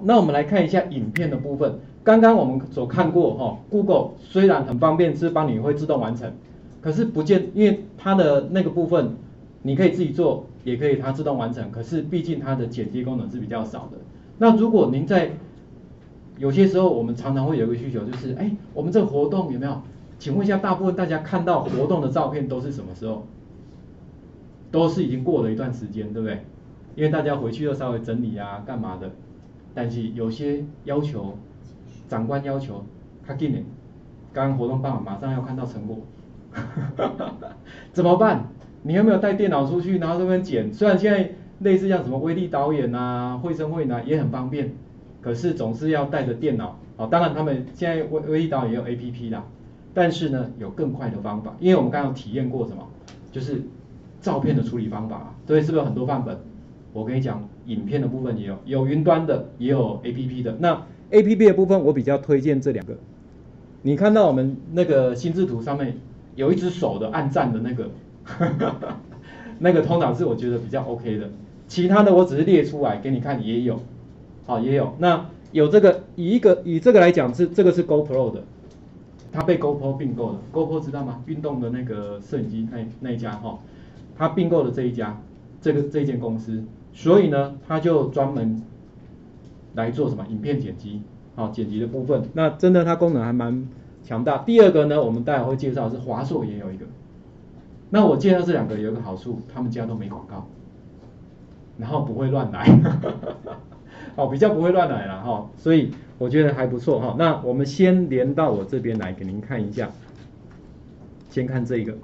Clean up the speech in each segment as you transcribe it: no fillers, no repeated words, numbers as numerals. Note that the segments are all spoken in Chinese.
好，那我们来看一下影片的部分。刚刚我们所看过Google 虽然很方便，是帮你会自动完成，可是因为它的那个部分你可以自己做，也可以它自动完成，可是毕竟它的剪接功能是比较少的。那如果您在有些时候我们常常会有一个需求，就是我们这个活动有没有？请问一下，大部分大家看到活动的照片都是什么时候？都是已经过了一段时间，对不对？因为大家回去又稍微整理啊，干嘛的？但是有些要求，长官要求，他紧的，刚刚活动办完，马上要看到成果，怎么办？你有没有带电脑出去，然后这边剪？虽然现在类似像什么威力导演啊、绘声绘影啊也很方便，可是总是要带着电脑。当然他们现在威力导演也有 APP 啦，但是呢有更快的方法，因为我们刚刚体验过什么，就是照片的处理方法，对，是不是有很多范本？我跟你讲，影片的部分也有云端的，也有 APP 的。那 APP 的部分，我比较推荐这两个。你看到我们那个心智图上面有一只手的按赞的那个，那个通常是我觉得比较 OK 的。其他的我只是列出来给你看，也有，也有。那有这个以这个来讲这个是 GoPro 的，它被 GoPro 并购的。GoPro 知道吗？运动的那个摄影机那一家它并购的这一家这一间公司。所以呢，他就专门来做什么影片剪辑，剪辑的部分。那真的它功能还蛮强大。第二个呢，我们待会会介绍的是华硕也有一个。那我介绍这两个有一个好处，他们家都没广告，然后不会乱来，比较不会乱来啦所以我觉得还不错那我们先连到我这边来给您看一下，先看这个。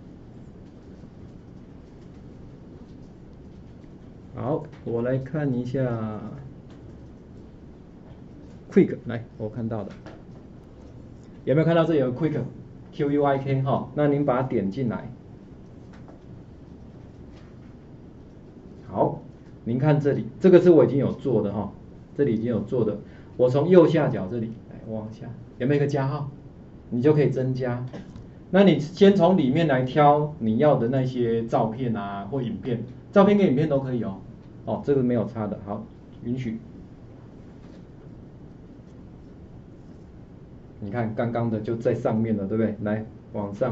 好，我来看一下 Quick， 来，我看到的，有没有看到这里有 Quick QUIK 那您把它点进来。好，您看这里，这个是我已经有做的这里已经有做的。我从右下角这里来往下，有没有一个加号？你就可以增加。那你先从里面来挑你要的那些照片啊或影片，照片跟影片都可以这个没有差的。好，允许。你看刚刚的就在上面了，对不对？来，往上。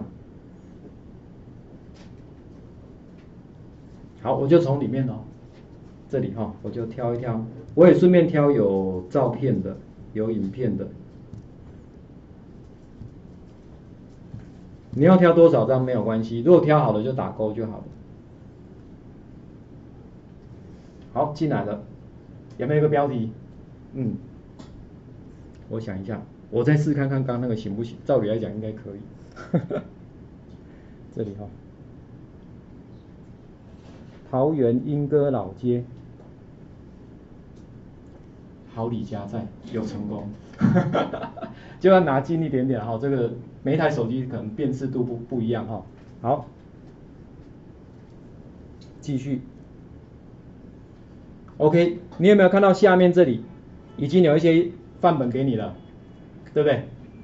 好，我就从里面这里我就挑一挑，我也顺便挑有照片的，有影片的。你要挑多少张没有关系，如果挑好了就打勾就好了。好，进来了，有没有一个标题？我想一下，我再试看看刚刚那个行不行？照理来讲应该可以。这里桃园莺歌老街，好礼加在，有成功。就要拿近一点点这个每一台手机可能辨识度不一样好，继续。OK， 你有没有看到下面这里已经有一些范本给你了，对不对？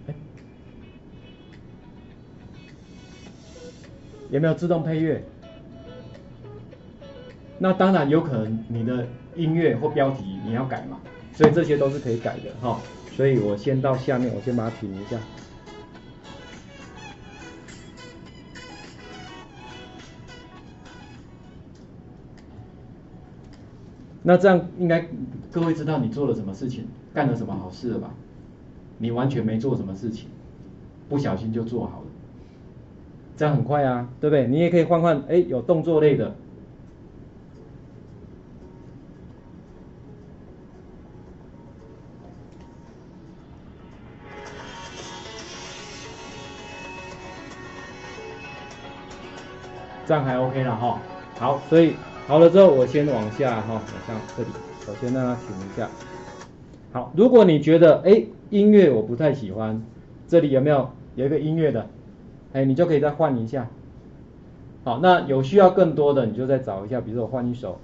有没有自动配乐？那当然有可能你的音乐或标题你要改嘛，所以这些都是可以改的所以我先到下面，我先把它停一下。那这样应该各位知道你做了什么事情，干了什么好事了吧？你完全没做什么事情，不小心就做好了，这样很快啊，对不对？你也可以换有动作类的。这样还 OK 了好，所以好了之后，我先往下往上这里，我先让它停一下。好，如果你觉得音乐我不太喜欢，这里有没有一个音乐的？你就可以再换一下。好，那有需要更多的，你就再找一下，比如说我换一首。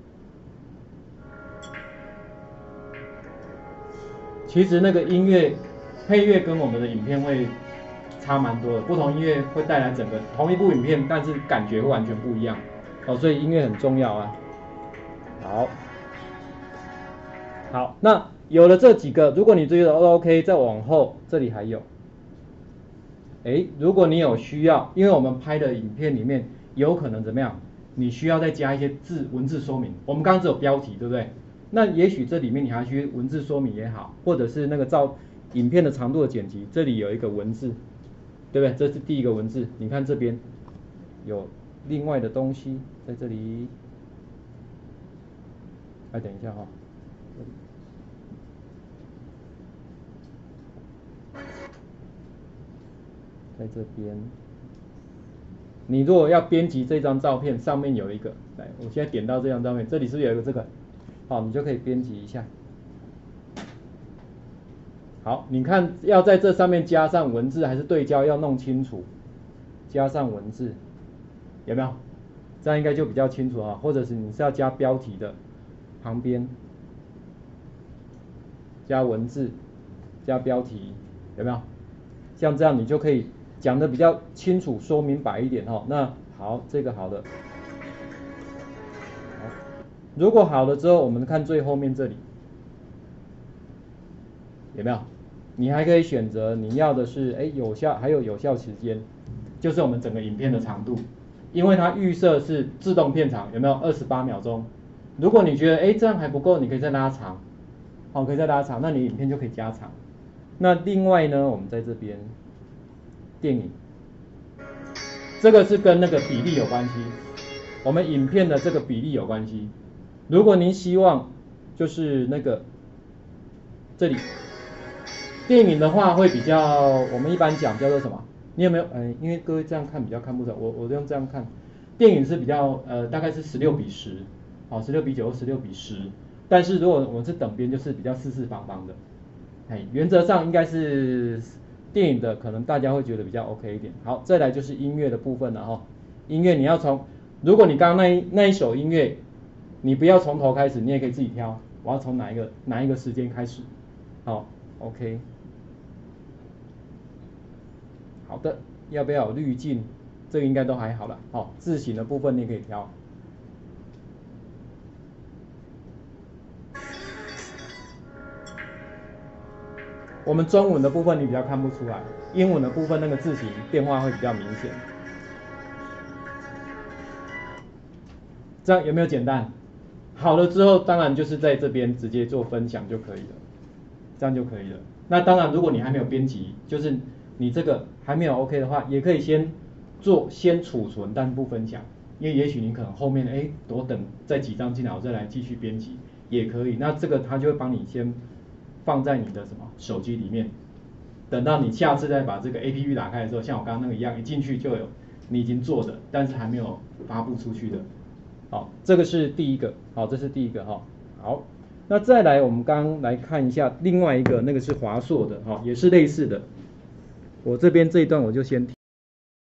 其实那个音乐配乐跟我们的影片会差蛮多的，不同音乐会带来整个同一部影片，但是感觉会完全不一样所以音乐很重要啊。好， 好，那有了这几个，如果你觉得 OK， 再往后这里还有。如果你有需要，因为我们拍的影片里面有可能怎么样，你需要再加一些文字说明。我们刚刚只有标题，对不对？那也许这里面你还需文字说明也好，或者是那个影片的长度的剪辑，这里有一个文字，对不对？这是第一个文字，你看这边有另外的东西在这里。等一下哈。在这边，你如果要编辑这张照片，上面有一个，来，我现在点到这张照片，这里是不是有一个这个？好，你就可以编辑一下。好，你看要在这上面加上文字还是对焦，要弄清楚，加上文字，有没有？这样应该就比较清楚啊。或者是你是要加标题的，旁边加文字，加标题，有没有？像这样你就可以讲的比较清楚，说明白一点哈。那好，这个好的。好，如果好了之后，我们看最后面这里，有没有？你还可以选择你要的是还有有效时间，就是我们整个影片的长度，因为它预设是自动片长，有没有28秒钟？如果你觉得这样还不够，你可以再拉长，可以再拉长，那你影片就可以加长。那另外呢，我们在这边电影，这个是跟那个比例有关系，我们影片的这个比例有关系。如果您希望就是那个这里电影的话会比较，我们一般讲叫做什么？你有没有因为各位这样看比较看不着，我用这样看，电影是比较大概是16:10，好，16:9、16:10。但是如果我们是等边，就是比较四四方方的。原则上应该是电影的，可能大家会觉得比较 OK 一点。好，再来就是音乐的部分了哈。音乐你要如果你刚刚那一首音乐，你不要从头开始，你也可以自己挑，我要从哪一个时间开始。好 ，OK。好的，要不要有滤镜？这个应该都还好了。好，字型的部分你也可以挑。我们中文的部分你比较看不出来，英文的部分那个字型变化会比较明显。这样有没有简单？好了之后，当然就是在这边直接做分享就可以了，这样就可以了。那当然，如果你还没有编辑，就是你这个还没有 OK 的话，也可以先储存，但不分享，因为也许你可能后面多等再几张进来，我再来继续编辑也可以。那这个它就会帮你先放在你的手机里面，等到你下次再把这个 APP 打开的时候，像我刚刚那个一样，一进去就有你已经做的，但是还没有发布出去的。好，这个是第一个，好，这是第一个哈。好，那再来我们刚来看一下另外一个，那个是华硕的哈，也是类似的。我这边这一段我就先停。